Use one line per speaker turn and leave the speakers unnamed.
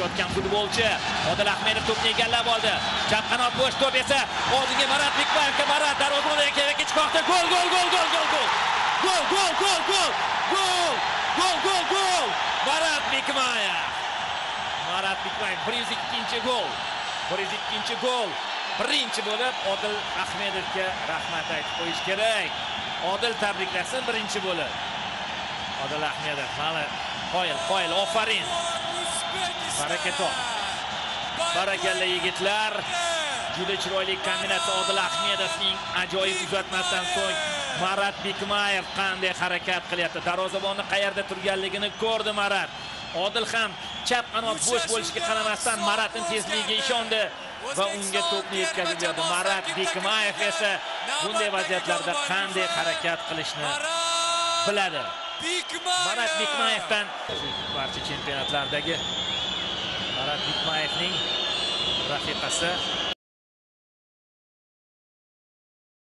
o'tgan futbolchi. Odil Ahmedov to'pni egallab oldi. Chap qanot bo'sh to'p esa oldinga Marat Bikmayevga. Marat darvozadan keyingi chiqmoqda. Gol! Marat Bikmayev. Marat Bikmayev 102-chi gol. 102-chi gol. Birinchi bo'lib Odil Ahmedovga rahmat aytib qo'yish kerak. Odil tabriklasin birinchi bo'lib. Odil Ahmedov hali qoyil, ofarin. Baraka top. Barakalla yigitlar. Juda chiroyli kombinatsiya Odil Ahmedovning ajoyib uzatmasidan so'ng Marat Bikmayev qanday harakat qilyapti. Darvozabonni qayerda turganligini ko'rdi Marat. Odil ham chap qanot bo'sh bo'lishiga qaramasdan Maratning tezligiga ishondi va unga to'pni yetkazib berdi. Marat Bikmayev esa bunday vaziyatlarda qanday harakat qilishni biladi. Marat Bikmayevdan barcha chempionatlardagi Marat Bikmayevning rafiqasi